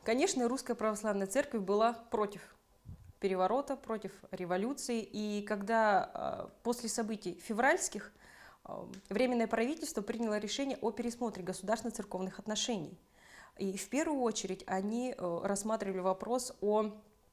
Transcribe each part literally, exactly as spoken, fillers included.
Конечно, Русская Православная Церковь была против переворота, против революции. И когда после событий февральских Временное правительство приняло решение о пересмотре государственно-церковных отношений. И в первую очередь они рассматривали вопрос о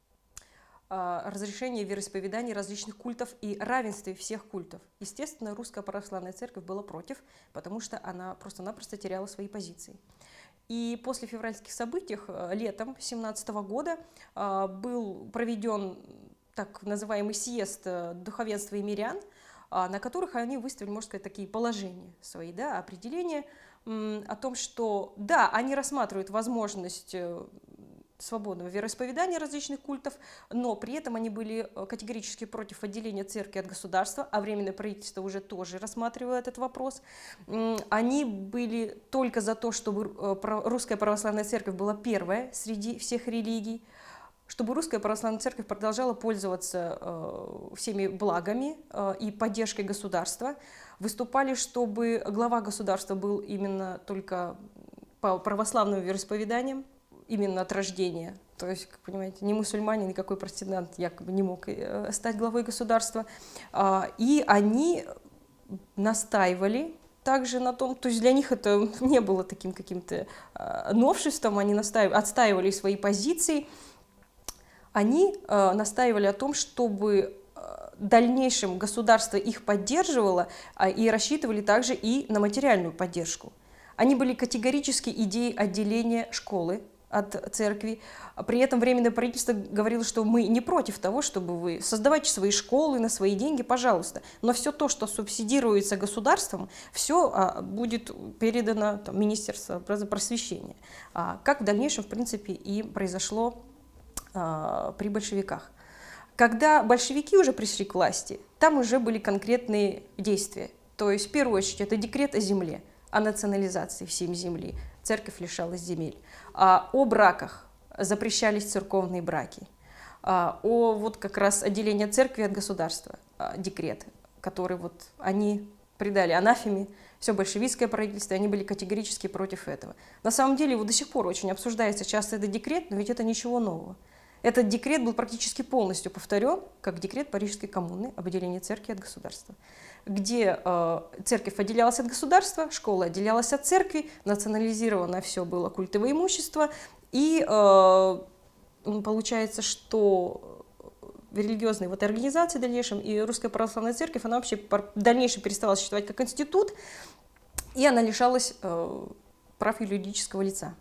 разрешении вероисповеданий различных культов и равенстве всех культов. Естественно, Русская Православная Церковь была против, потому что она просто-напросто теряла свои позиции. И после февральских событий летом две тысячи семнадцатого года был проведен так называемый съезд духовенства и мирян, на которых они выставили, можно сказать, такие положения свои, да, определения о том, что да, они рассматривают возможность свободного вероисповедания различных культов, но при этом они были категорически против отделения церкви от государства, а Временное правительство уже тоже рассматривало этот вопрос. Они были только за то, чтобы Русская Православная Церковь была первая среди всех религий, чтобы Русская Православная Церковь продолжала пользоваться э, всеми благами э, и поддержкой государства, выступали, чтобы глава государства был именно только по православным вероисповеданиям, именно от рождения. То есть, как понимаете, ни мусульманин, никакой протестант якобы не мог стать главой государства. И они настаивали также на том, то есть для них это не было таким каким-то новшеством, они настаивали, отстаивали свои позиции. Они э, настаивали о том, чтобы в дальнейшем государство их поддерживало э, и рассчитывали также и на материальную поддержку. Они были категорически идеей отделения школы от церкви. При этом Временное правительство говорило, что мы не против того, чтобы вы создавайте свои школы на свои деньги, пожалуйста. Но все то, что субсидируется государством, все а, будет передано там, Министерству просвещения. А, как в дальнейшем, в принципе, и произошло при большевиках. Когда большевики уже пришли к власти, там уже были конкретные действия. То есть, в первую очередь, это декрет о земле, о национализации всей земли. Церковь лишалась земель. А, о браках запрещались церковные браки. А, о вот как раз отделении церкви от государства, а, декрет, который вот они придали анафеме, все большевистское правительство, они были категорически против этого. На самом деле, вот до сих пор очень обсуждается часто этот декрет, но ведь это ничего нового. Этот декрет был практически полностью повторен, как декрет Парижской коммуны об отделении церкви от государства, где э, церковь отделялась от государства, школа отделялась от церкви, национализировано все было культовое имущество, и э, получается, что религиозные вот организации в дальнейшем и Русская Православная Церковь, она вообще в дальнейшем перестала существовать как институт, и она лишалась э, прав юридического лица.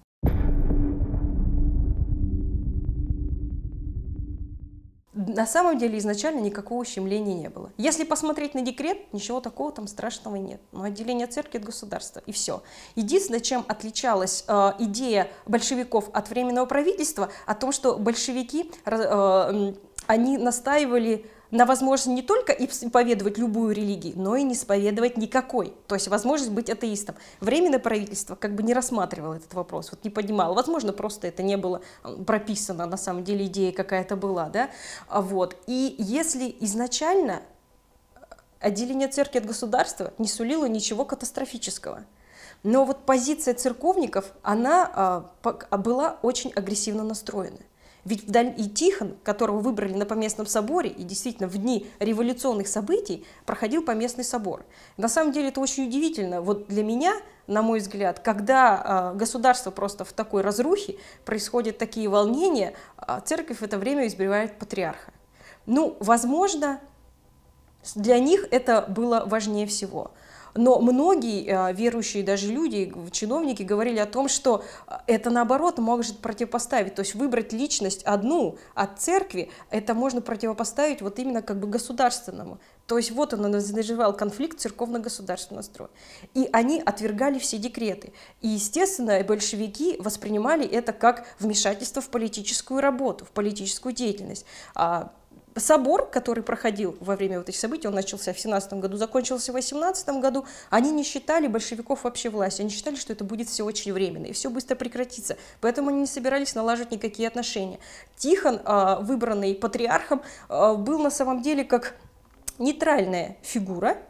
На самом деле изначально никакого ущемления не было. Если посмотреть на декрет, ничего такого там страшного нет. Но отделение церкви от государства и все. Единственное, чем отличалась э, идея большевиков от Временного правительства, о том, что большевики, э, они настаивали на возможность не только исповедовать любую религию, но и не исповедовать никакой. То есть возможность быть атеистом. Временное правительство как бы не рассматривало этот вопрос, вот не поднимало. Возможно, просто это не было прописано, на самом деле идея какая-то была. Да? Вот. И если изначально отделение церкви от государства не сулило ничего катастрофического, но вот позиция церковников, она а, была очень агрессивно настроена. Ведь и Тихон, которого выбрали на поместном соборе, и действительно в дни революционных событий проходил поместный собор. На самом деле это очень удивительно. Вот для меня, на мой взгляд, когда государство просто в такой разрухе, происходят такие волнения, церковь в это время избирает патриарха. Ну, возможно, для них это было важнее всего. Но многие э, верующие даже люди, чиновники говорили о том, что это наоборот может противопоставить, то есть выбрать личность одну от церкви, это можно противопоставить вот именно как бы государственному. То есть вот он назревал конфликт церковно-государственного строя. И они отвергали все декреты. И, естественно, большевики воспринимали это как вмешательство в политическую работу, в политическую деятельность. Собор, который проходил во время вот этих событий, он начался в семнадцатом году, закончился в восемнадцатом году, они не считали большевиков вообще властью, они считали, что это будет все очень временно, и все быстро прекратится. Поэтому они не собирались налаживать никакие отношения. Тихон, выбранный патриархом, был на самом деле как нейтральная фигура,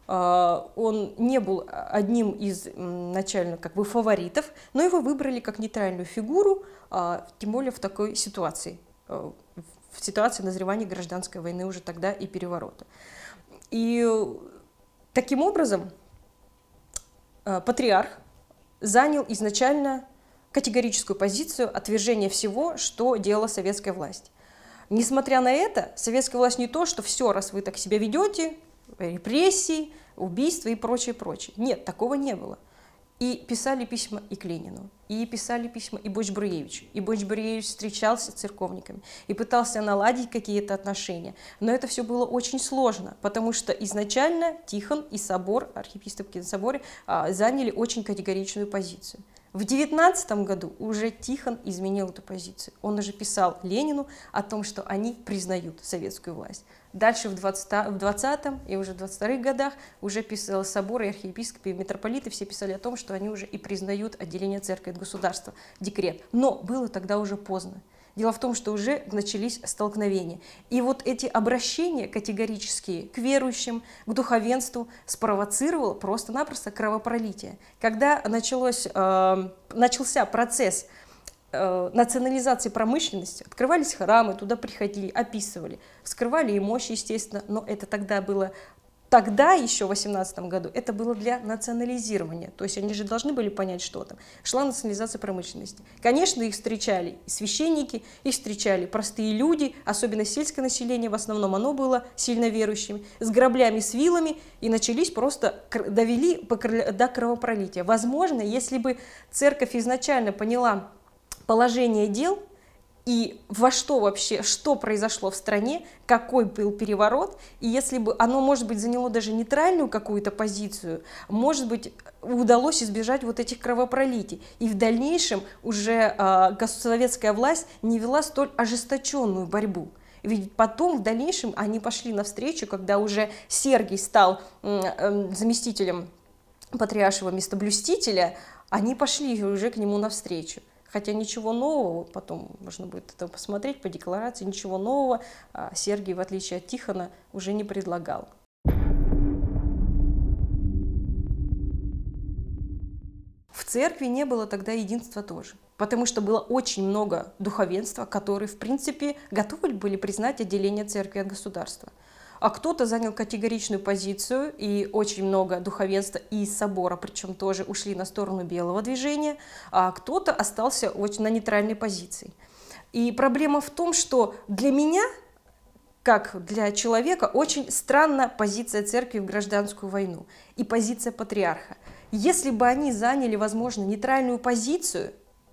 Он не был одним из начально как бы фаворитов, но его выбрали как нейтральную фигуру, тем более в такой ситуации, в ситуации назревания гражданской войны уже тогда и переворота. И таким образом патриарх занял изначально категорическую позицию отвержения всего, что делала советская власть. Несмотря на это, советская власть не то, что все, раз вы так себя ведете, репрессии, убийства и прочее, прочее. Нет, такого не было. И писали письма и к Ленину, и писали письма и Бочь-Бруевичу. И Бочь-Бруевич встречался с церковниками и пытался наладить какие-то отношения. Но это все было очень сложно, потому что изначально Тихон и собор, архиепископский собор, заняли очень категоричную позицию. В девятнадцатом году уже Тихон изменил эту позицию. Он уже писал Ленину о том, что они признают советскую власть. Дальше в двадцатом и уже в двадцать вторых годах уже писал собор, и архиепископы, и митрополиты, все писали о том, что они уже и признают отделение церкви от государства, декрет. Но было тогда уже поздно. Дело в том, что уже начались столкновения. И вот эти обращения категорические к верующим, к духовенству спровоцировало просто-напросто кровопролитие. Когда началось, э, начался процесс э, национализации промышленности, открывались храмы, туда приходили, описывали, вскрывали и мощи, естественно, но это тогда было... Тогда, еще в восемнадцатом году, это было для национализирования. То есть они же должны были понять, что там. Шла национализация промышленности. Конечно, их встречали священники, их встречали простые люди, особенно сельское население, в основном оно было сильно верующим, с граблями, с вилами, и начались просто, довели до кровопролития. Возможно, если бы церковь изначально поняла положение дел, и во что вообще, что произошло в стране, какой был переворот, и если бы оно, может быть, заняло даже нейтральную какую-то позицию, может быть, удалось избежать вот этих кровопролитий. И в дальнейшем уже э, советская власть не вела столь ожесточенную борьбу. Ведь потом, в дальнейшем, они пошли навстречу, когда уже Сергий стал э, э, заместителем патриаршего местоблюстителя, они пошли уже к нему навстречу. Хотя ничего нового, потом можно будет это посмотреть по декларации, ничего нового Сергий, в отличие от Тихона, уже не предлагал. В церкви не было тогда единства тоже, потому что было очень много духовенства, которые, в принципе, готовы были признать отделение церкви от государства. А кто-то занял категоричную позицию, и очень много духовенства и из собора, причем тоже ушли на сторону белого движения, а кто-то остался очень на нейтральной позиции. И проблема в том, что для меня, как для человека, очень странна позиция церкви в гражданскую войну и позиция патриарха. Если бы они заняли, возможно, нейтральную позицию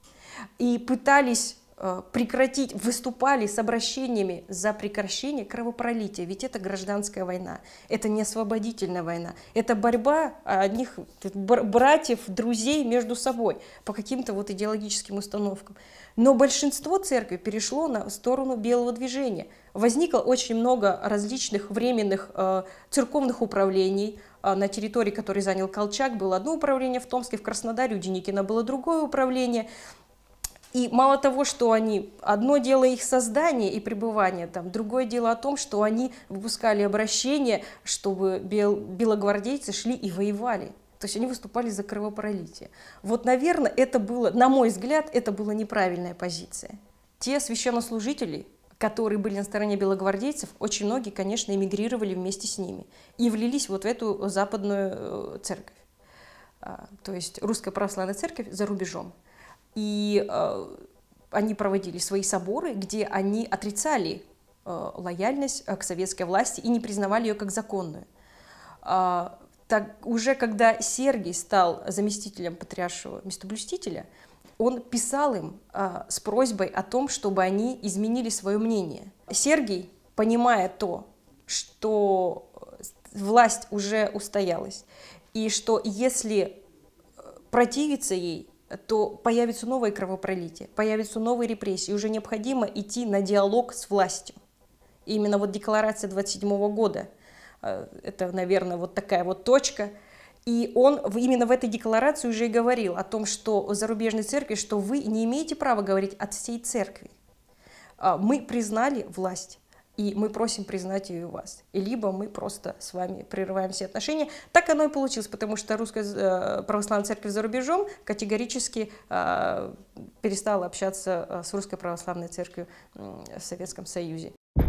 и пытались прекратить, выступали с обращениями за прекращение кровопролития, ведь это гражданская война, это не освободительная война, это борьба одних братьев, друзей между собой по каким-то вот идеологическим установкам. Но большинство церкви перешло на сторону белого движения. Возникло очень много различных временных э, церковных управлений. На территории, которой занял Колчак, было одно управление в Томске, в Краснодаре у Деникина было другое управление. И мало того, что они, одно дело их создание и пребывание там, другое дело о том, что они выпускали обращения, чтобы бел, белогвардейцы шли и воевали. То есть они выступали за кровопролитие. Вот, наверное, это было, на мой взгляд, это была неправильная позиция. Те священнослужители, которые были на стороне белогвардейцев, очень многие, конечно, эмигрировали вместе с ними и влились вот в эту западную церковь, то есть Русская Православная Церковь за рубежом. И э, они проводили свои соборы, где они отрицали э, лояльность к советской власти и не признавали ее как законную. А, так, уже когда Сергий стал заместителем патриаршего местоблюстителя, он писал им э, с просьбой о том, чтобы они изменили свое мнение. Сергий, понимая то, что власть уже устоялась, и что если противиться ей, то появится новое кровопролитие, появятся новые репрессии, и уже необходимо идти на диалог с властью. И именно вот декларация двадцать седьмого года, это, наверное, вот такая вот точка. И он именно в этой декларации уже и говорил о том, что зарубежной церкви, что вы не имеете права говорить от всей церкви. Мы признали власть, и мы просим признать ее у вас. И либо мы просто с вами прерываем все отношения. Так оно и получилось, потому что Русская Православная Церковь за рубежом категорически э, перестала общаться с Русской Православной Церковью в Советском Союзе.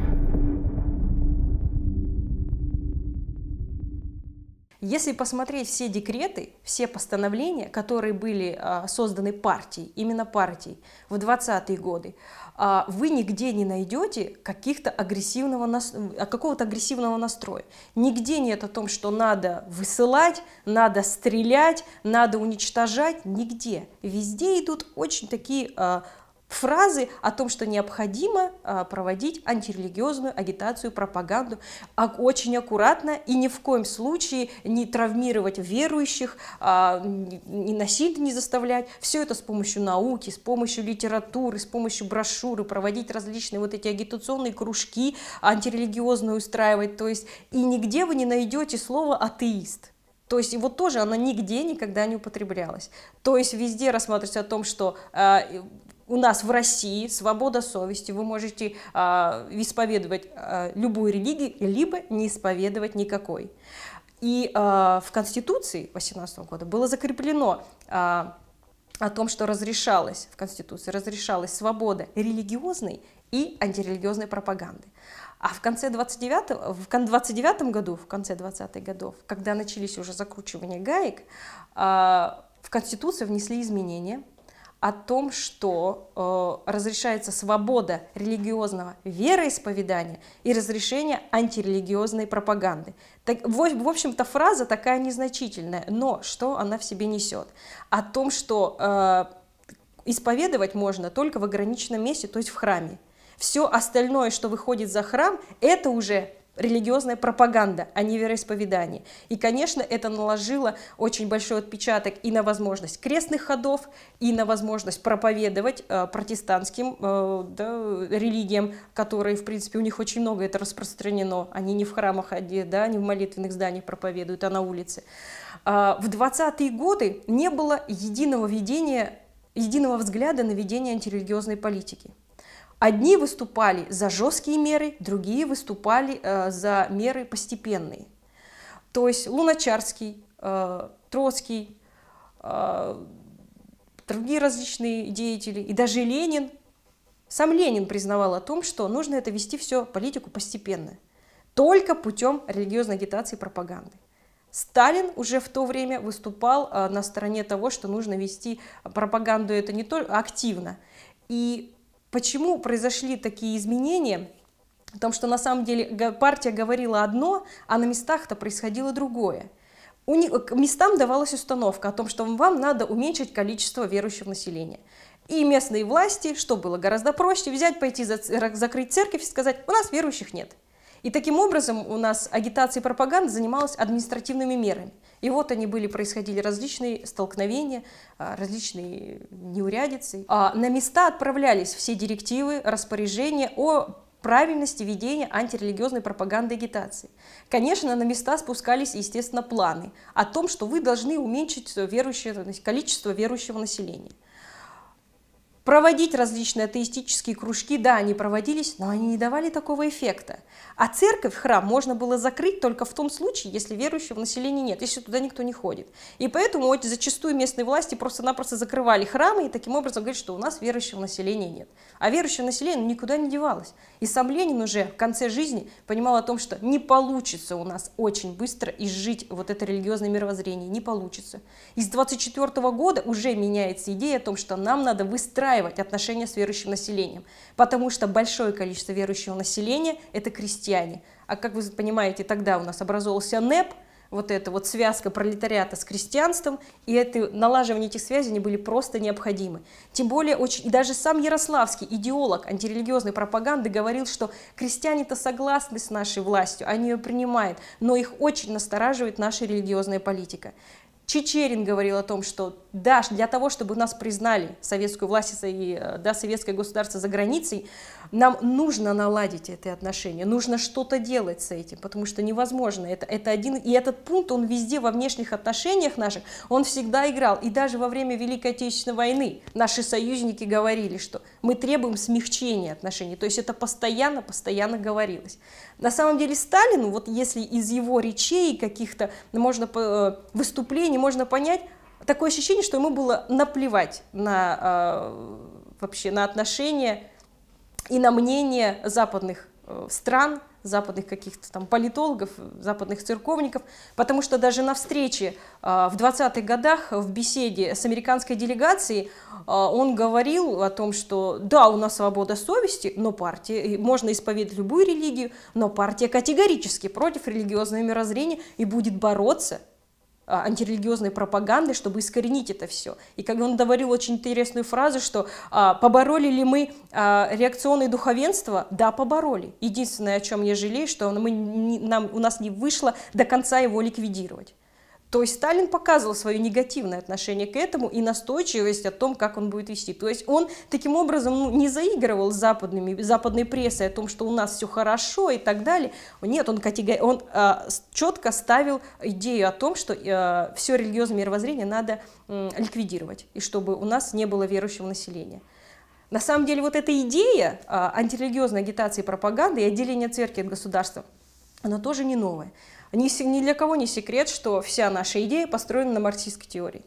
Если посмотреть все декреты, все постановления, которые были а, созданы партией, именно партией в двадцатые годы, а, вы нигде не найдете каких-то агрессивного, какого-то агрессивного настроя. Нигде нет о том, что надо высылать, надо стрелять, надо уничтожать. Нигде. Везде идут очень такие а, фразы о том, что необходимо а, проводить антирелигиозную агитацию, пропаганду, а, очень аккуратно и ни в коем случае не травмировать верующих, а, не насильно не заставлять. Все это с помощью науки, с помощью литературы, с помощью брошюры, проводить различные вот эти агитационные кружки, антирелигиозные устраивать. То есть и нигде вы не найдете слово «атеист». То есть его тоже оно нигде никогда не употреблялось. То есть везде рассматривается о том, что э, у нас в России свобода совести, вы можете э, исповедовать э, любую религию, либо не исповедовать никакой. И э, в Конституции две тысячи восемнадцатого года было закреплено э, о том, что разрешалось в Конституции, разрешалась свобода религиозной и антирелигиозной пропаганды. А в конце двадцать девятого, в двадцать девятом году, в конце двадцатых годов, когда начались уже закручивания гаек, в Конституцию внесли изменения о том, что разрешается свобода религиозного вероисповедания и разрешение антирелигиозной пропаганды. Так, в общем-то, фраза такая незначительная, но что она в себе несет? О том, что исповедовать можно только в ограниченном месте, то есть в храме. Все остальное, что выходит за храм, это уже религиозная пропаганда, а не вероисповедание. И, конечно, это наложило очень большой отпечаток и на возможность крестных ходов, и на возможность проповедовать э, протестантским э, да, религиям, которые, в принципе, у них очень много это распространено. Они не в храмах, да, не в молитвенных зданиях проповедуют, а на улице. Э, в двадцатые годы не было единого ведения, единого взгляда на ведение антирелигиозной политики. Одни выступали за жесткие меры, другие выступали э, за меры постепенные. То есть Луначарский, э, Троцкий, э, другие различные деятели, и даже Ленин, сам Ленин признавал о том, что нужно это вести все, политику постепенно, только путем религиозной агитации и пропаганды. Сталин уже в то время выступал э, на стороне того, что нужно вести пропаганду это не только активно. И почему произошли такие изменения? Потому что на самом деле партия говорила одно, а на местах-то происходило другое. У них, к местам давалась установка о том, что вам надо уменьшить количество верующего населения. И местные власти, что было гораздо проще, взять, пойти за, закрыть церковь и сказать, у нас верующих нет. И таким образом у нас агитация и пропаганда занималась административными мерами. И вот они были, происходили различные столкновения, различные неурядицы. А на места отправлялись все директивы, распоряжения о правильности ведения антирелигиозной пропаганды и агитации. Конечно, на места спускались, естественно, планы о том, что вы должны уменьшить верующее, количество верующего населения. Проводить различные атеистические кружки, да, они проводились, но они не давали такого эффекта. А церковь, храм можно было закрыть только в том случае, если верующего населения нет, если туда никто не ходит. И поэтому вот, зачастую местные власти просто-напросто закрывали храмы и таким образом говорят, что у нас верующего населения нет. А верующее население никуда не девалось. И сам Ленин уже в конце жизни понимал о том, что не получится у нас очень быстро изжить вот это религиозное мировоззрение, не получится. И с двадцать четвёртого года уже меняется идея о том, что нам надо выстраивать отношения с верующим населением, потому что большое количество верующего населения – это крестьяне. А как вы понимаете, тогда у нас образовался НЭП, вот эта вот связка пролетариата с крестьянством, и это, налаживание этих связей они были просто необходимы. Тем более, очень, и даже сам Ярославский, идеолог антирелигиозной пропаганды, говорил, что крестьяне-то согласны с нашей властью, они ее принимают, но их очень настораживает наша религиозная политика. Чичерин говорил о том, что да, для того, чтобы нас признали, советскую власть и да, советское государство за границей, нам нужно наладить эти отношения, нужно что-то делать с этим, потому что невозможно. Это, это один, и этот пункт, он везде во внешних отношениях наших, он всегда играл. И даже во время Великой Отечественной войны наши союзники говорили, что мы требуем смягчения отношений. То есть это постоянно, постоянно говорилось. На самом деле Сталину, вот если из его речей, каких-то можно выступлений, можно понять, такое ощущение, что ему было наплевать на, вообще, на отношения и на мнение западных стран, западных каких-то там политологов, западных церковников, потому что даже на встрече в двадцатых годах в беседе с американской делегацией он говорил о том, что да, у нас свобода совести, но партия, можно исповедовать любую религию, но партия категорически против религиозного мирозрения и будет бороться антирелигиозной пропагандой, чтобы искоренить это все. И как он говорил очень интересную фразу, что а, побороли ли мы а, реакционное духовенство? Да, побороли. Единственное, о чем я жалею, что мы, не, нам, у нас не вышло до конца его ликвидировать. То есть Сталин показывал свое негативное отношение к этому и настойчивость о том, как он будет вести. То есть он таким образом ну, не заигрывал с западными, западной прессой о том, что у нас все хорошо и так далее. Нет, он, категори... он а, четко ставил идею о том, что а, все религиозное мировоззрение надо а, ликвидировать, и чтобы у нас не было верующего населения. На самом деле вот эта идея а, антирелигиозной агитации и пропаганды и отделения церкви от государства, она тоже не новая. Ни, ни для кого не секрет, что вся наша идея построена на марксистской теории.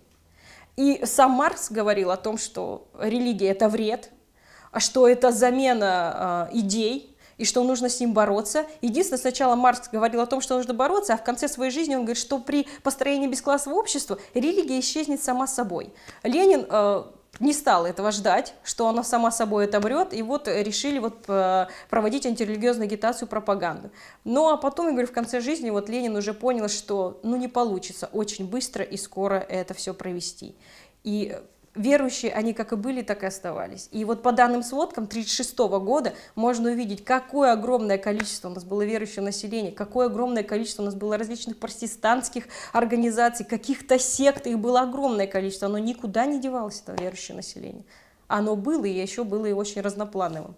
И сам Маркс говорил о том, что религия – это вред, что это замена э, идей, и что нужно с ним бороться. Единственное, сначала Маркс говорил о том, что нужно бороться, а в конце своей жизни он говорит, что при построении бесклассового общества религия исчезнет сама собой. Ленин э, не стал этого ждать, что она сама собой отомрет, и вот решили вот проводить антирелигиозную агитацию, пропаганду. Ну а потом, я говорю, в конце жизни вот Ленин уже понял, что ну не получится очень быстро и скоро это все провести. И верующие, они как и были, так и оставались. И вот по данным сводкам тысяча девятьсот тридцать шестого года можно увидеть, какое огромное количество у нас было верующего населения, какое огромное количество у нас было различных протестантских организаций, каких-то сект, их было огромное количество, оно никуда не девалось, это верующее население. Оно было, и еще было и очень разноплановым.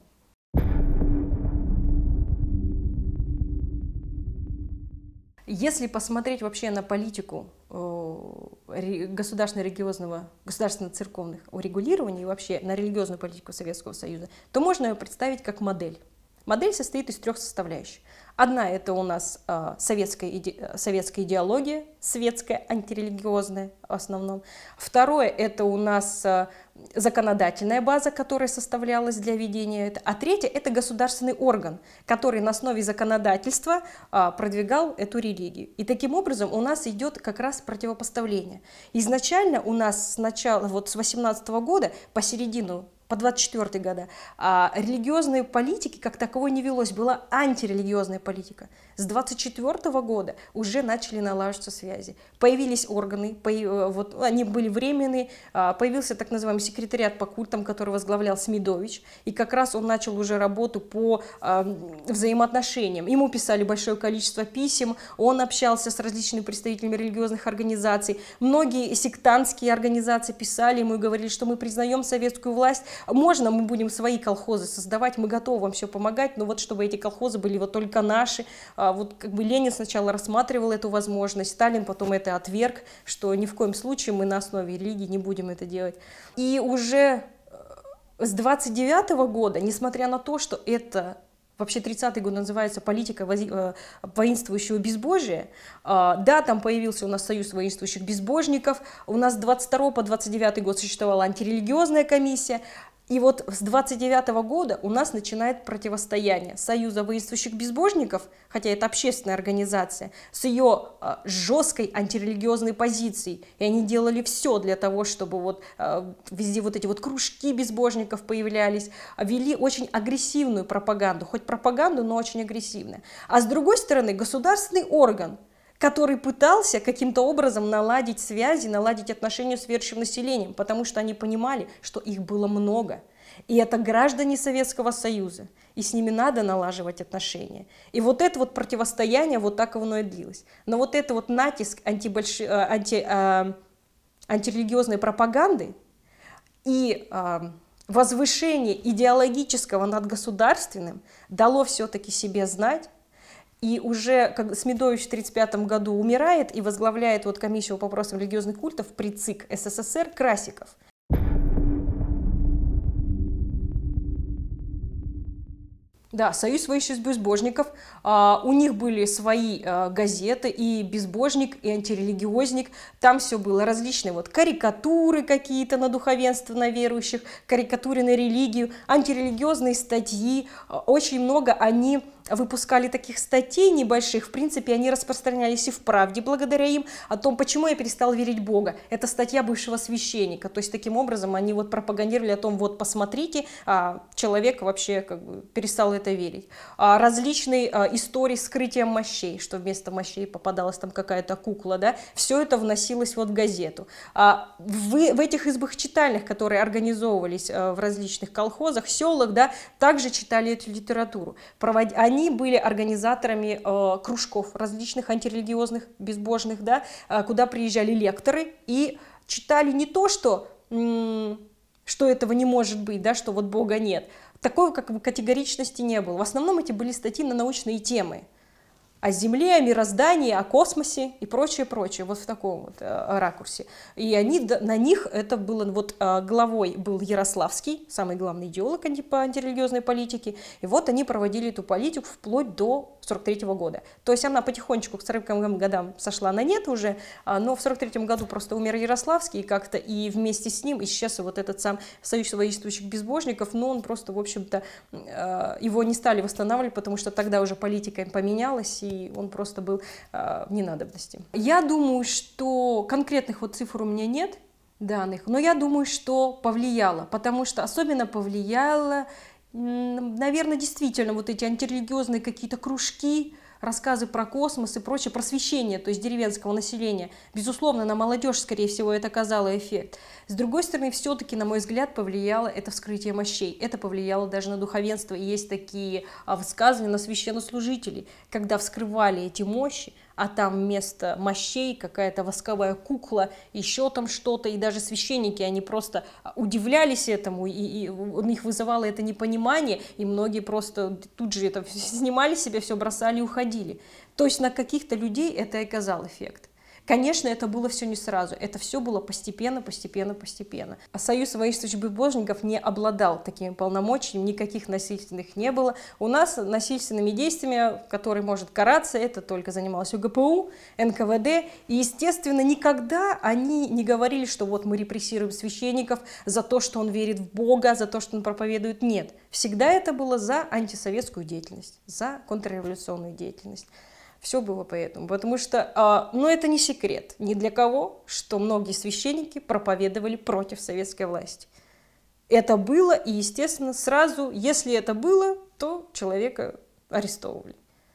Если посмотреть вообще на политику государственно-религиозного, государственно-церковных урегулирований и вообще на религиозную политику Советского Союза, то можно ее представить как модель. Модель состоит из трех составляющих. Одна – это у нас э, советская, иде, советская идеология, светская, антирелигиозная в основном. Второе – это у нас э, законодательная база, которая составлялась для ведения этого. А третье – это государственный орган, который на основе законодательства э, продвигал эту религию. И таким образом у нас идет как раз противопоставление. Изначально у нас с начала, вот с восемнадцатого года по середину, по двадцать четвёртый года, а религиозной политики как таковой не велось, была антирелигиозная политика. С двадцать четвёртого года уже начали налаживаться связи. Появились органы, появ... вот, они были временные, появился так называемый секретариат по культам, который возглавлял Смедович, и как раз он начал уже работу по а, взаимоотношениям. Ему писали большое количество писем, он общался с различными представителями религиозных организаций. Многие сектантские организации писали ему и говорили, что мы признаем советскую власть, можно, мы будем свои колхозы создавать, мы готовы вам все помогать, но вот чтобы эти колхозы были вот только наши. Вот как бы Ленин сначала рассматривал эту возможность, Сталин потом это отверг, что ни в коем случае мы на основе религии не будем это делать. И уже с двадцать девятого года, несмотря на то, что это вообще тридцатый год называется политика воинствующего безбожия. Да, там появился у нас союз воинствующих безбожников. У нас с двадцать второго по двадцать девятый год существовала антирелигиозная комиссия. И вот с двадцать девятого года у нас начинает противостояние Союза воинствующих безбожников, хотя это общественная организация, с ее э, жесткой антирелигиозной позицией. И они делали все для того, чтобы вот, э, везде вот эти вот кружки безбожников появлялись, вели очень агрессивную пропаганду, хоть пропаганду, но очень агрессивную. А с другой стороны, государственный орган, который пытался каким-то образом наладить связи, наладить отношения с верующим населением, потому что они понимали, что их было много. И это граждане Советского Союза, и с ними надо налаживать отношения. И вот это вот противостояние вот так оно и длилось. Но вот это вот натиск антибольш... анти... а... антирелигиозной пропаганды и а... возвышение идеологического над государственным дало все-таки себе знать. И уже как Смедович в тысяча девятьсот тридцать пятом году умирает и возглавляет вот комиссию по вопросам религиозных культов при ЦИК СССР Красиков. Да, Союз воинствующих безбожников, а, у них были свои а, газеты, и безбожник, и антирелигиозник, там все было различные, вот карикатуры какие-то на духовенство, на верующих, карикатуры на религию, антирелигиозные статьи, очень много они выпускали таких статей небольших, в принципе, они распространялись и в «Правде» благодаря им, о том, почему я перестал верить в Бога. Это статья бывшего священника, то есть таким образом они вот пропагандировали о том, вот посмотрите, а человек вообще как бы перестал это верить. А различные а, истории с скрытием мощей, что вместо мощей попадалась там какая-то кукла, да, все это вносилось вот в газету. А в, в этих избах читальных, которые организовывались а, в различных колхозах, селах, да, также читали эту литературу. Провод... Они были организаторами э, кружков различных антирелигиозных, безбожных, да, э, куда приезжали лекторы и читали не то, что, что этого не может быть, да, что вот Бога нет. Такой как бы категоричности не было. В основном эти были статьи на научные темы. О Земле, о мироздании, о космосе и прочее, прочее, вот в таком вот э, ракурсе. И они, на них это было, вот э, главой был Ярославский, самый главный идеолог анти, по антирелигиозной политике, и вот они проводили эту политику вплоть до сорок третьего года. То есть она потихонечку к сороковым годам сошла на нет уже, а, но в сорок третьем году просто умер Ярославский, и как-то и вместе с ним исчез вот этот сам Союз воинствующих безбожников, но он просто, в общем-то, э, его не стали восстанавливать, потому что тогда уже политика им поменялась, и он просто был э, в ненадобности. Я думаю, что конкретных вот цифр у меня нет, данных, но я думаю, что повлияло, потому что особенно повлияло, наверное, действительно вот эти антирелигиозные какие-то кружки, рассказы про космос и прочее, просвещение, то есть деревенского населения. Безусловно, на молодежь, скорее всего, это оказало эффект. С другой стороны, все-таки, на мой взгляд, повлияло это вскрытие мощей. Это повлияло даже на духовенство. И есть такие высказывания на священнослужителей, когда вскрывали эти мощи, а там вместо мощей какая-то восковая кукла, еще там что-то, и даже священники, они просто удивлялись этому, и, и у них вызывало это непонимание, и многие просто тут же это снимали себе, все бросали и уходили. То есть на каких-то людей это и оказал эффект. Конечно, это было все не сразу, это все было постепенно, постепенно, постепенно. А Союз воинствующих безбожников не обладал такими полномочиями, никаких насильственных не было. У нас насильственными действиями, которые может караться, это только занималось УГПУ, эн ка вэ дэ. И, естественно, никогда они не говорили, что вот мы репрессируем священников за то, что он верит в Бога, за то, что он проповедует. Нет, всегда это было за антисоветскую деятельность, за контрреволюционную деятельность. Все было поэтому, потому что, ну, это не секрет ни для кого, что многие священники проповедовали против советской власти. Это было, и, естественно, сразу, если это было, то человека арестовывали.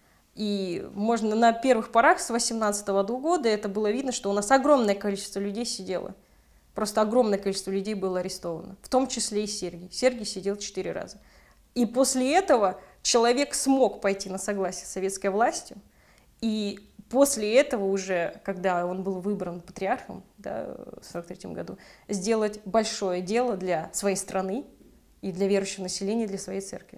И можно на первых порах с восемнадцатого года это было видно, что у нас огромное количество людей сидело. Просто огромное количество людей было арестовано, в том числе и Сергий. Сергий сидел четыре раза. И после этого человек смог пойти на согласие с советской властью. И после этого уже, когда он был выбран патриархом, да, в сорок третьем году, сделать большое дело для своей страны и для верующего населения, для своей церкви.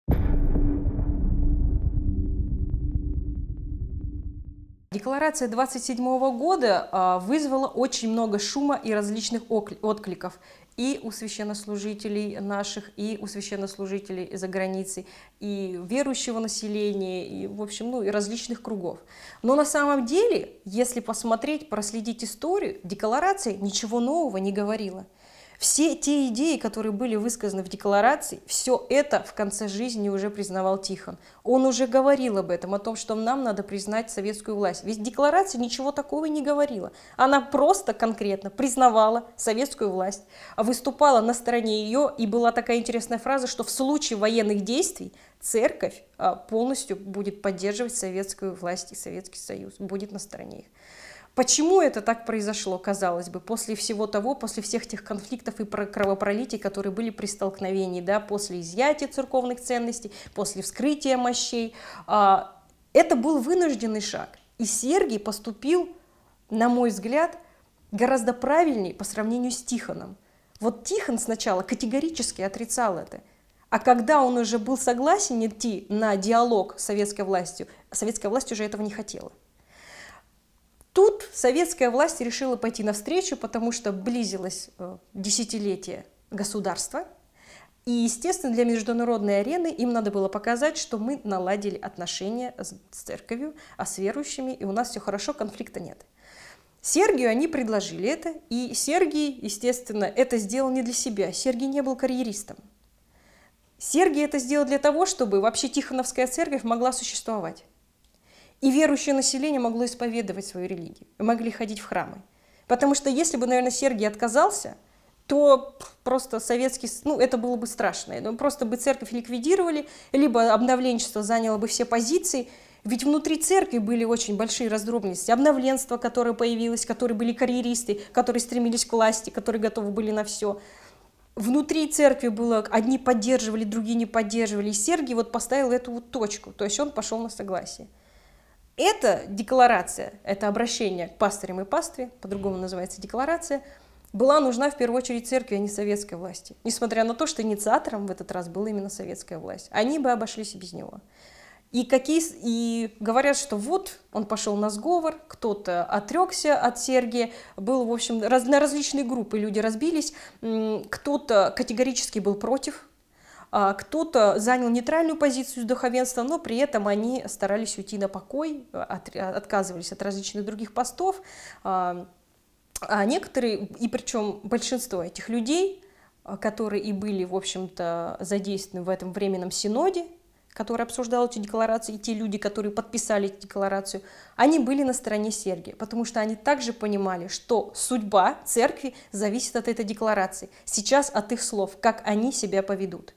Декларация двадцать седьмого года вызвала очень много шума и различных откликов и у священнослужителей наших, и у священнослужителей за границей, и верующего населения, и, в общем, ну, и различных кругов. Но на самом деле, если посмотреть, проследить историю, декларация ничего нового не говорила. Все те идеи, которые были высказаны в декларации, все это в конце жизни уже признавал Тихон. Он уже говорил об этом, о том, что нам надо признать советскую власть. Ведь декларация ничего такого не говорила. Она просто конкретно признавала советскую власть, выступала на стороне ее, и была такая интересная фраза, что в случае военных действий церковь полностью будет поддерживать советскую власть и Советский Союз, будет на стороне их. Почему это так произошло, казалось бы, после всего того, после всех тех конфликтов и кровопролитий, которые были при столкновении, да, после изъятия церковных ценностей, после вскрытия мощей. Это был вынужденный шаг. И Сергий поступил, на мой взгляд, гораздо правильнее по сравнению с Тихоном. Вот Тихон сначала категорически отрицал это. А когда он уже был согласен идти на диалог с советской властью, советская власть уже этого не хотела. Тут советская власть решила пойти навстречу, потому что близилось десятилетие государства. И, естественно, для международной арены им надо было показать, что мы наладили отношения с церковью, а с верующими, и у нас все хорошо, конфликта нет. Сергию они предложили это, и Сергий, естественно, это сделал не для себя. Сергий не был карьеристом. Сергий это сделал для того, чтобы вообще Тихоновская церковь могла существовать. И верующее население могло исповедовать свою религию, могли ходить в храмы. Потому что если бы, наверное, Сергий отказался, то просто советский, ну, это было бы страшно. Ну, просто бы церковь ликвидировали, либо обновленчество заняло бы все позиции. Ведь внутри церкви были очень большие раздробленности. Обновленство, которое появилось, которые были карьеристы, которые стремились к власти, которые готовы были на все. Внутри церкви было, одни поддерживали, другие не поддерживали. И Сергий вот поставил эту вот точку, то есть он пошел на согласие. Эта декларация, это обращение к пастырям и пастве, по-другому называется декларация, была нужна в первую очередь церкви, а не советской власти. Несмотря на то, что инициатором в этот раз была именно советская власть. Они бы обошлись и без него. И, какие, и говорят, что вот он пошел на сговор, кто-то отрекся от Сергия, был, в общем, раз, на различные группы люди разбились, кто-то категорически был против, а кто-то занял нейтральную позицию с духовенством, но при этом они старались уйти на покой, от, отказывались от различных других постов. А, а некоторые, и причем большинство этих людей, которые и были, в общем-то, задействованы в этом временном синоде, который обсуждал эти декларации, и те люди, которые подписали эту декларацию, они были на стороне Сергия, потому что они также понимали, что судьба церкви зависит от этой декларации, сейчас от их слов, как они себя поведут.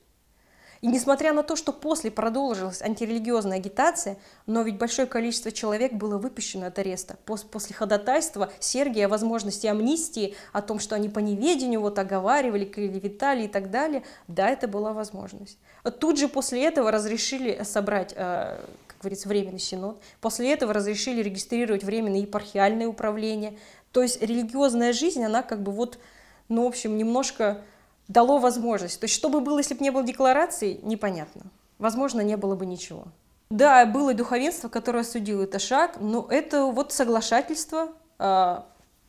И несмотря на то, что после продолжилась антирелигиозная агитация, но ведь большое количество человек было выпущено от ареста. После ходатайства Сергия о возможности амнистии, о том, что они по неведению вот оговаривали, клеветали и так далее, да, это была возможность. Тут же после этого разрешили собрать, как говорится, временный синод, после этого разрешили регистрировать временное епархиальное управление. То есть религиозная жизнь, она как бы вот, ну, в общем, немножко дало возможность. То есть что бы было, если бы не было декларации, непонятно. Возможно, не было бы ничего. Да, было духовенство, которое осудило этот шаг, но это вот соглашательство, э,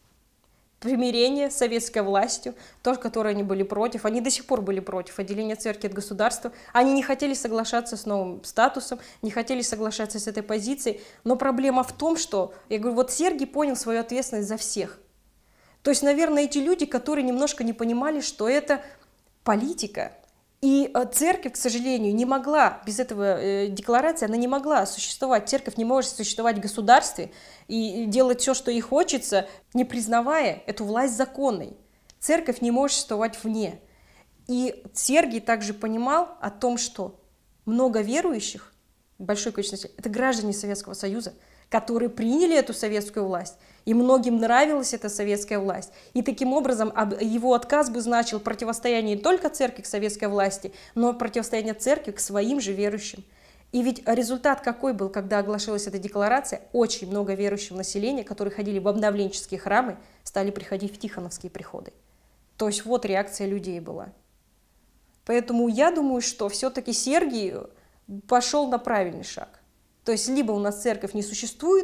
примирение с советской властью, то, которое они были против. Они до сих пор были против отделения церкви от государства. Они не хотели соглашаться с новым статусом, не хотели соглашаться с этой позицией. Но проблема в том, что, я говорю, вот Сергий понял свою ответственность за всех. То есть, наверное, эти люди, которые немножко не понимали, что это политика. И церковь, к сожалению, не могла, без этого э, декларации, она не могла существовать. Церковь не может существовать в государстве и делать все, что ей хочется, не признавая эту власть законной. Церковь не может существовать вне. И Сергий также понимал о том, что много верующих, большое количество, это граждане Советского Союза, которые приняли эту советскую власть, и многим нравилась эта советская власть. И таким образом его отказ бы значил противостояние не только церкви к советской власти, но и противостояние церкви к своим же верующим. И ведь результат какой был, когда оглашалась эта декларация? Очень много верующего населения, которые ходили в обновленческие храмы, стали приходить в тихоновские приходы. То есть вот реакция людей была. Поэтому я думаю, что все-таки Сергий пошел на правильный шаг. То есть либо у нас церковь не существует,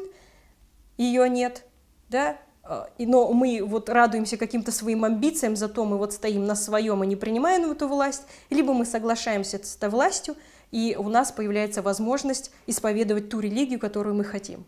ее нет, да, но мы вот радуемся каким-то своим амбициям, зато мы вот стоим на своем и не принимаем эту власть, либо мы соглашаемся с этой властью, и у нас появляется возможность исповедовать ту религию, которую мы хотим.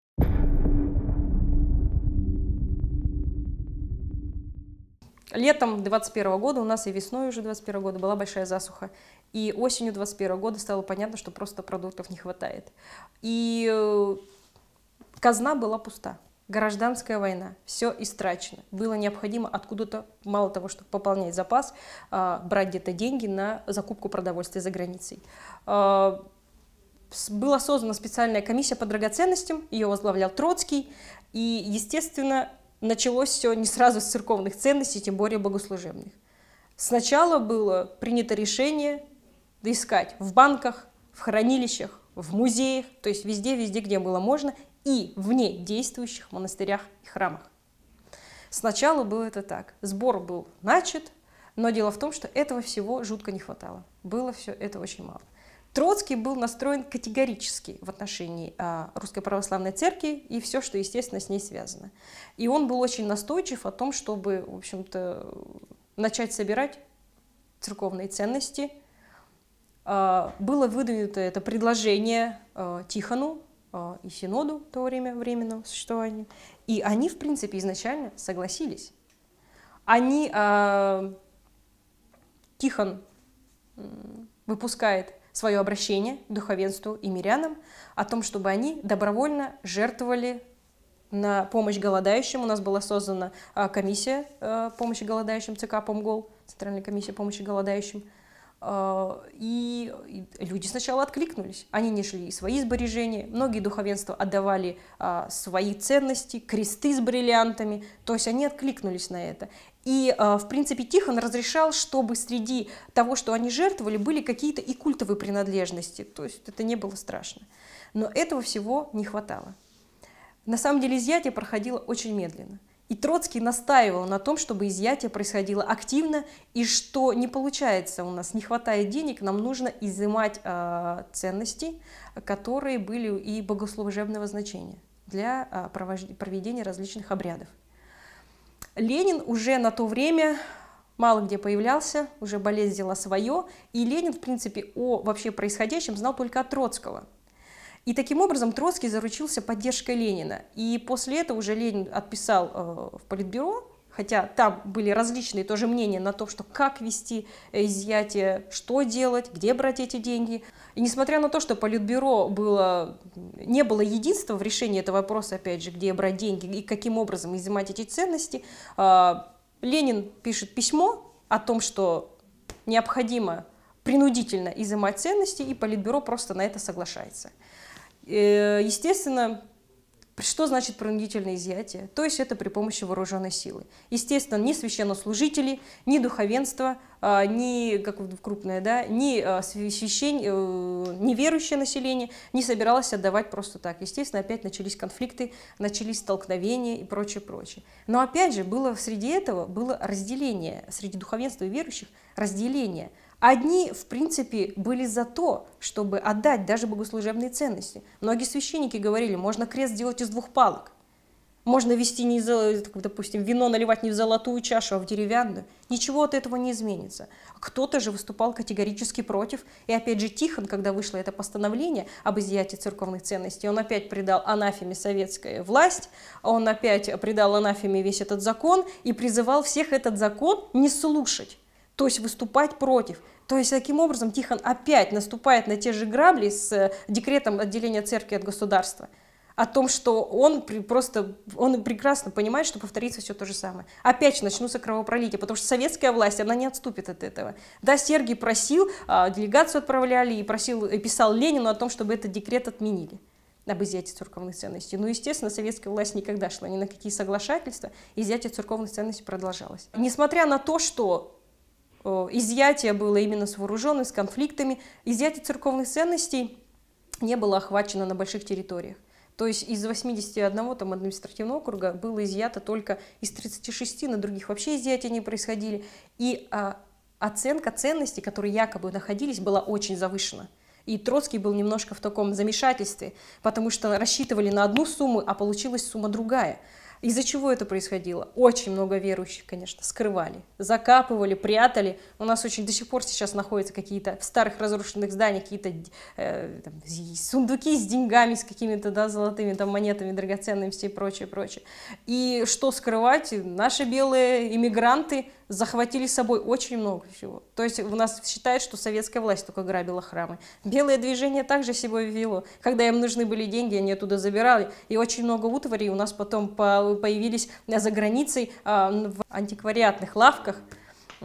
Летом двадцать первого года у нас и весной уже двадцать первого года была большая засуха. И осенью двадцать первого года стало понятно, что просто продуктов не хватает. И казна была пуста. Гражданская война, все истрачено. Было необходимо откуда-то, мало того, чтобы пополнять запас, брать где-то деньги на закупку продовольствия за границей. Была создана специальная комиссия по драгоценностям, ее возглавлял Троцкий, И, естественно, началось все не сразу с церковных ценностей, тем более богослужебных. Сначала было принято решение искать в банках, в хранилищах, в музеях, то есть везде-везде, где было можно, и вне действующих монастырях и храмах. Сначала было это так. Сбор был начат, но дело в том, что этого всего жутко не хватало. Было все это очень мало. Троцкий был настроен категорически в отношении а, Русской Православной Церкви и все, что, естественно, с ней связано. И он был очень настойчив о том, чтобы, в общем-то, начать собирать церковные ценности. А, было выдвинуто это предложение а, Тихону а, и Синоду в то время временного существования. И они, в принципе, изначально согласились. Они, а, Тихон выпускает свое обращение к духовенству и мирянам о том, чтобы они добровольно жертвовали на помощь голодающим. У нас была создана а, комиссия а, помощи голодающим, ЦК Помгол, Центральная комиссия помощи голодающим. А, и, и люди сначала откликнулись. Они несли свои сбережения, многие духовенства отдавали а, свои ценности, кресты с бриллиантами, то есть они откликнулись на это. И, в принципе, Тихон разрешал, чтобы среди того, что они жертвовали, были какие-то и культовые принадлежности. То есть это не было страшно. Но этого всего не хватало. На самом деле изъятие проходило очень медленно. И Троцкий настаивал на том, чтобы изъятие происходило активно, и что не получается у нас, не хватает денег, нам нужно изымать э, ценности, которые были и богослужебного значения для э, проведения различных обрядов. Ленин уже на то время мало где появлялся, уже болезнь взяла свое, и Ленин, в принципе, о вообще происходящем знал только от Троцкого. И таким образом Троцкий заручился поддержкой Ленина. И после этого уже Ленин отписал э, в Политбюро, хотя там были различные тоже мнения на то, что как вести изъятие, что делать, где брать эти деньги. И несмотря на то, что Политбюро было, не было единства в решении этого вопроса, опять же, где брать деньги и каким образом изымать эти ценности, Ленин пишет письмо о том, что необходимо принудительно изымать ценности, и Политбюро просто на это соглашается. Естественно, что значит принудительное изъятие? То есть это при помощи вооруженной силы. Естественно, ни священнослужители, ни духовенство, ни как крупное, да, ни священ... ни верующее население не собиралось отдавать просто так. Естественно, опять начались конфликты, начались столкновения и прочее, прочее. Но опять же, было среди этого было разделение, среди духовенства и верующих разделение. Одни, в принципе, были за то, чтобы отдать даже богослужебные ценности. Многие священники говорили, можно крест сделать из двух палок. Можно вести, не, допустим, вино наливать не в золотую чашу, а в деревянную. Ничего от этого не изменится. Кто-то же выступал категорически против. И опять же Тихон, когда вышло это постановление об изъятии церковных ценностей, он опять придал анафеме советская власть, он опять придал анафеме весь этот закон и призывал всех этот закон не слушать. То есть выступать против. То есть таким образом Тихон опять наступает на те же грабли с декретом отделения церкви от государства. О том, что он просто, он прекрасно понимает, что повторится все то же самое. Опять начнутся кровопролития, потому что советская власть, она не отступит от этого. Да, Сергий просил, делегацию отправляли и просил, и писал Ленину о том, чтобы этот декрет отменили об изъятии церковных ценностей. Но, естественно, советская власть никогда шла ни на какие соглашательства, изъятие церковных ценностей продолжалось. Несмотря на то, что изъятие было именно с вооруженными, с конфликтами, изъятие церковных ценностей не было охвачено на больших территориях. То есть из восьмидесяти одного там, административного округа было изъято только из тридцати шести, на других вообще изъятия не происходили. И а, оценка ценностей, которые якобы находились, была очень завышена. И Троцкий был немножко в таком замешательстве, потому что рассчитывали на одну сумму, а получилась сумма другая. Из-за чего это происходило? Очень много верующих, конечно, скрывали, закапывали, прятали. У нас очень до сих пор сейчас находятся какие-то в старых разрушенных зданиях какие-то э, там, сундуки с деньгами, с какими-то да, золотыми там, монетами, драгоценными и прочее, прочее. И что скрывать? Наши белые иммигранты захватили с собой очень много всего. То есть у нас считают, что советская власть только грабила храмы. Белое движение также себя вело. Когда им нужны были деньги, они оттуда забирали. И очень много утвари у нас потом появились за границей в антиквариатных лавках.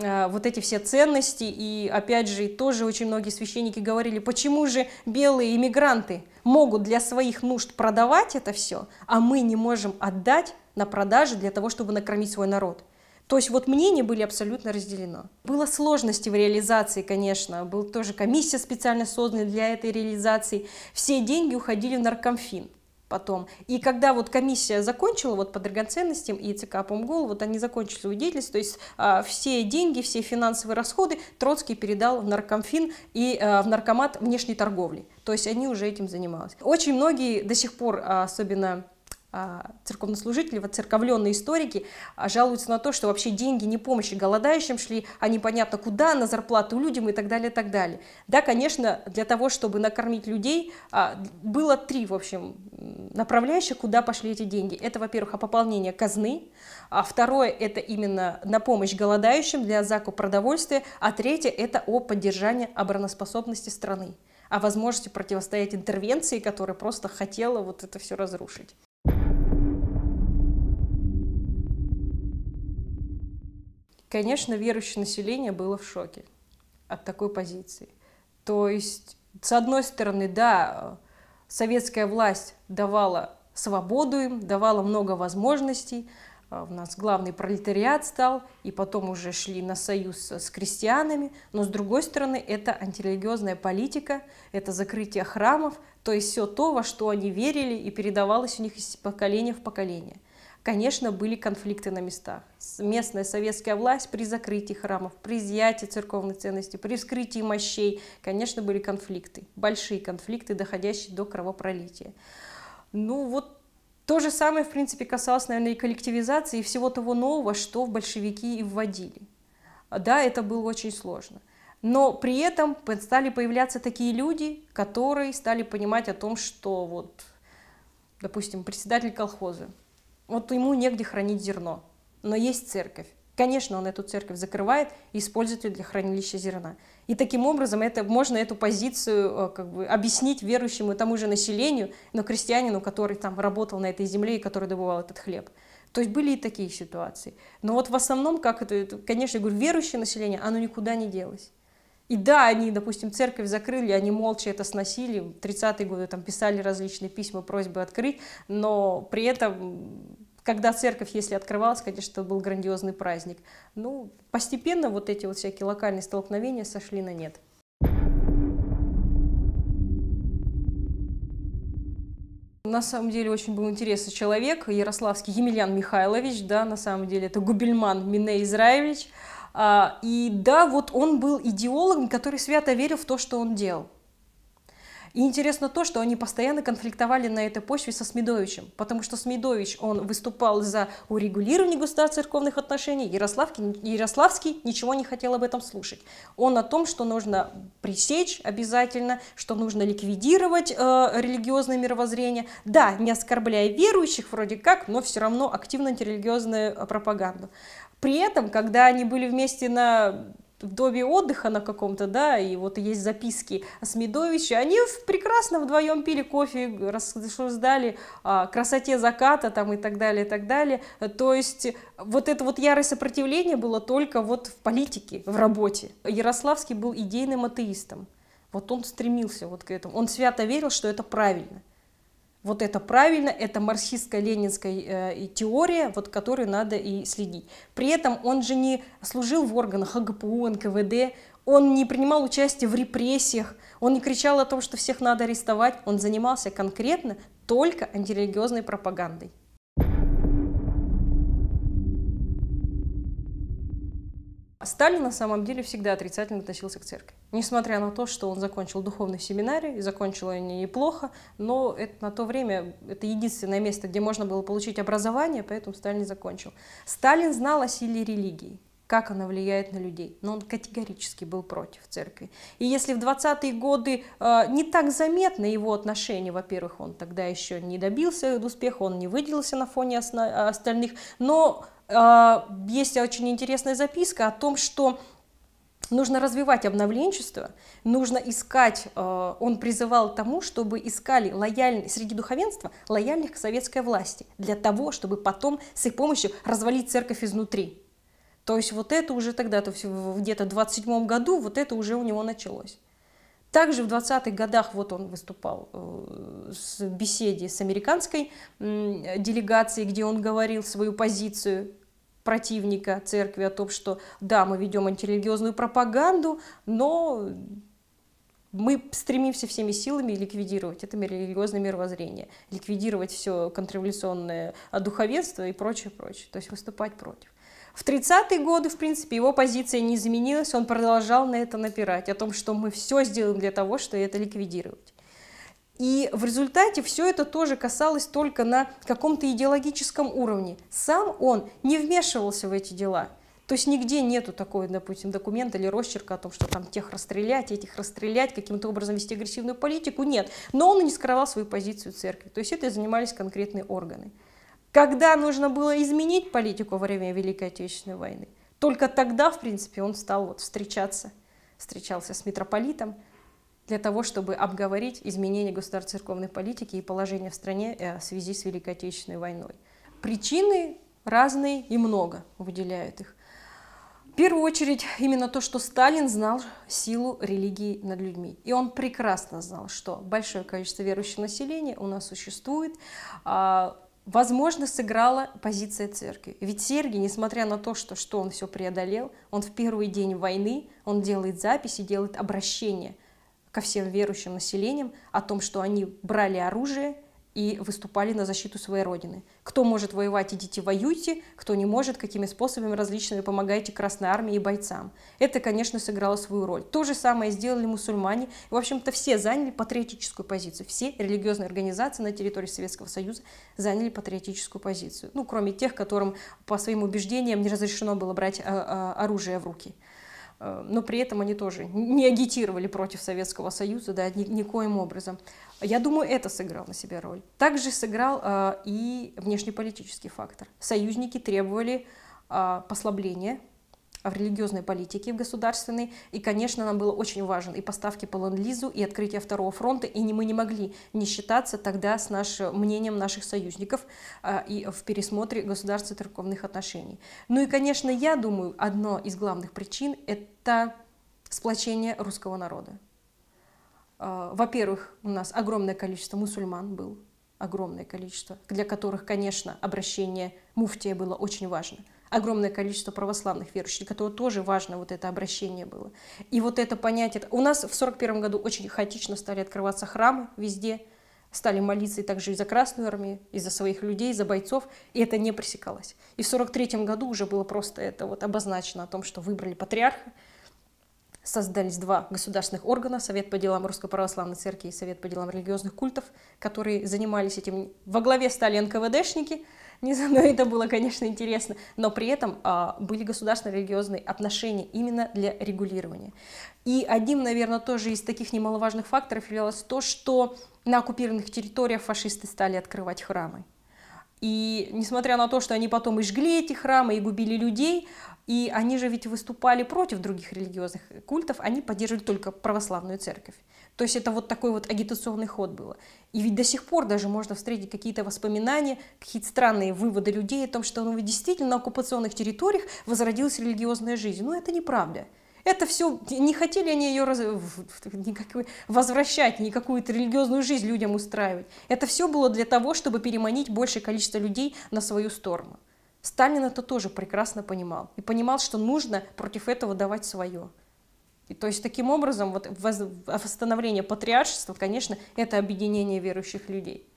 э, вот эти все ценности. И опять же, тоже очень многие священники говорили, почему же белые иммигранты могут для своих нужд продавать это все, а мы не можем отдать на продажу для того, чтобы накормить свой народ. То есть вот мнения были абсолютно разделены. Было сложности в реализации, конечно, была тоже комиссия специально создана для этой реализации. Все деньги уходили в наркомфин потом. И когда вот комиссия закончила вот по драгоценностям и ЦК Помгол, вот они закончили свою деятельность, то есть а, все деньги, все финансовые расходы Троцкий передал в наркомфин и а, в наркомат внешней торговли. То есть они уже этим занимались. Очень многие до сих пор, особенно церковнослужители, воцерковленные историки жалуются на то, что вообще деньги не помощи голодающим шли, а непонятно куда, на зарплату людям и так далее, и так далее. Да, конечно, для того, чтобы накормить людей, было три, в общем, направляющих, куда пошли эти деньги. Это, во-первых, пополнение казны, а второе, это именно на помощь голодающим для закупа продовольствия, а третье, это о поддержании обороноспособности страны, о возможности противостоять интервенции, которая просто хотела вот это все разрушить. Конечно, верующее население было в шоке от такой позиции. То есть, с одной стороны, да, советская власть давала свободу им, давала много возможностей. У нас главный пролетариат стал, и потом уже шли на союз с крестьянами. Но, с другой стороны, это антирелигиозная политика, это закрытие храмов, то есть все то, во что они верили, и передавалось у них из поколения в поколение. Конечно, были конфликты на местах. Местная советская власть при закрытии храмов, при изъятии церковной ценности, при вскрытии мощей, конечно, были конфликты, большие конфликты, доходящие до кровопролития. Ну вот то же самое, в принципе, касалось, наверное, и коллективизации, и всего того нового, что в большевики и вводили. Да, это было очень сложно. Но при этом стали появляться такие люди, которые стали понимать о том, что вот, допустим, председатель колхоза, вот ему негде хранить зерно, но есть церковь. Конечно, он эту церковь закрывает и использует ее для хранилища зерна. И таким образом это, можно эту позицию как бы, объяснить верующему тому же населению, но крестьянину, который там работал на этой земле и который добывал этот хлеб. То есть были и такие ситуации. Но вот в основном, как это, это конечно, я говорю, верующее население, оно никуда не делось. И да, они, допустим, церковь закрыли, они молча это сносили, в тридцатые годы там писали различные письма, просьбы открыть, но при этом, когда церковь, если открывалась, конечно, это был грандиозный праздник. Ну, постепенно вот эти вот всякие локальные столкновения сошли на нет. На самом деле очень был интересный человек, ярославский Емельян Михайлович, да, на самом деле это Губельман Миней Израилевич. И да, вот он был идеологом, который свято верил в то, что он делал. И интересно то, что они постоянно конфликтовали на этой почве со Смедовичем, потому что Смедович, он выступал за урегулирование государственно-церковных отношений, Ярославский, Ярославский ничего не хотел об этом слушать. Он о том, что нужно пресечь обязательно, что нужно ликвидировать э, религиозное мировоззрение, да, не оскорбляя верующих вроде как, но все равно активно антирелигиозную пропаганду. При этом, когда они были вместе на... в доме отдыха на каком-то, да, и вот есть записки Смедовича, они прекрасно вдвоем пили кофе, рассуждали о красоте заката там и так далее, и так далее. То есть вот это вот ярое сопротивление было только вот в политике, в работе. Ярославский был идейным атеистом. Вот он стремился вот к этому. Он свято верил, что это правильно. Вот это правильно, это марксистско-ленинская э, теория, вот, которой надо и следить. При этом он же не служил в органах ХГПУ, эн ка вэ дэ, он не принимал участие в репрессиях, он не кричал о том, что всех надо арестовать, он занимался конкретно только антирелигиозной пропагандой. Сталин на самом деле всегда отрицательно относился к церкви. Несмотря на то, что он закончил духовную семинарию, и закончил ее неплохо, но это, на то время это единственное место, где можно было получить образование, поэтому Сталин закончил. Сталин знал о силе религии, как она влияет на людей, но он категорически был против церкви. И если в двадцатые годы э, не так заметно его отношение, во-первых, он тогда еще не добился успеха, он не выделился на фоне остальных, но есть очень интересная записка о том, что нужно развивать обновленчество, нужно искать, он призывал к тому, чтобы искали лояльные, среди духовенства лояльных к советской власти, для того, чтобы потом с их помощью развалить церковь изнутри. То есть вот это уже тогда, то есть где-то в двадцать седьмом году, вот это уже у него началось. Также в двадцатых годах вот он выступал в беседе с американской делегацией, где он говорил свою позицию противника церкви о том, что да, мы ведем антирелигиозную пропаганду, но мы стремимся всеми силами ликвидировать это религиозное мировоззрение, ликвидировать все контрреволюционное духовенство и прочее, прочее, то есть выступать против. В тридцатые годы, в принципе, его позиция не изменилась, он продолжал на это напирать, о том, что мы все сделаем для того, чтобы это ликвидировать. И в результате все это тоже касалось только на каком-то идеологическом уровне. Сам он не вмешивался в эти дела. То есть нигде нету такой, допустим, документа или росчерка о том, что там тех расстрелять, этих расстрелять, каким-то образом вести агрессивную политику. Нет. Но он не скрывал свою позицию церкви. То есть это занимались конкретные органы. Когда нужно было изменить политику во время Великой Отечественной войны, только тогда, в принципе, он стал вот встречаться, встречался с митрополитом для того, чтобы обговорить изменение государственно-церковной политики и положение в стране в связи с Великой Отечественной войной. Причины разные и много выделяют их. В первую очередь именно то, что Сталин знал силу религии над людьми. И он прекрасно знал, что большое количество верующего населения у нас существует. Возможно, сыграла позиция церкви. Ведь Сергий, несмотря на то, что, что он все преодолел, он в первый день войны, он делает записи, делает обращение ко всем верующим населениям о том, что они брали оружие и выступали на защиту своей родины. Кто может воевать, идите воюйте, кто не может, какими способами различными помогайте Красной Армии и бойцам. Это, конечно, сыграло свою роль. То же самое сделали мусульмане. В общем-то, все заняли патриотическую позицию. Все религиозные организации на территории Советского Союза заняли патриотическую позицию. Ну, кроме тех, которым по своим убеждениям не разрешено было брать оружие в руки. Но при этом они тоже не агитировали против Советского Союза, да, ни, никоим образом. Я думаю, это сыграло на себя роль. Также сыграл э, и внешнеполитический фактор. Союзники требовали э, послабления в религиозной политике, в государственной, и, конечно, нам было очень важно и поставки по ленд-лизу, и открытие второго фронта, и не, мы не могли не считаться тогда с нашим мнением наших союзников э, и в пересмотре государственно-церковных отношений. Ну и, конечно, я думаю, одно из главных причин – это сплочение русского народа. Э, во-первых, у нас огромное количество мусульман было, огромное количество, для которых, конечно, обращение муфтия было очень важно. Огромное количество православных верующих, для которых тоже важно вот это обращение было. И вот это понятие... У нас в сорок первом году очень хаотично стали открываться храмы везде, стали молиться и также и за Красную Армию, и за своих людей, и за бойцов, и это не пресекалось. И в сорок третьем году уже было просто это вот обозначено о том, что выбрали патриарха, создались два государственных органа, Совет по делам Русской Православной Церкви и Совет по делам религиозных культов, которые занимались этим. Во главе стали эн ка вэ дэшники, не знаю, но это было, конечно, интересно, но при этом а, были государственно-религиозные отношения именно для регулирования. И одним, наверное, тоже из таких немаловажных факторов являлось то, что на оккупированных территориях фашисты стали открывать храмы. И несмотря на то, что они потом и жгли эти храмы, и губили людей, и они же ведь выступали против других религиозных культов, они поддерживали только православную церковь. То есть это вот такой вот агитационный ход было. И ведь до сих пор даже можно встретить какие-то воспоминания, какие-то странные выводы людей о том, что ну, действительно на оккупационных территориях возродилась религиозная жизнь. Ну это неправда. Это все, не хотели они ее раз, никакой, возвращать, ни какую-то религиозную жизнь людям устраивать. Это все было для того, чтобы переманить большее количество людей на свою сторону. Сталин это тоже прекрасно понимал. И понимал, что нужно против этого давать свое. И, то есть таким образом вот, восстановление патриаршества, конечно, это объединение верующих людей.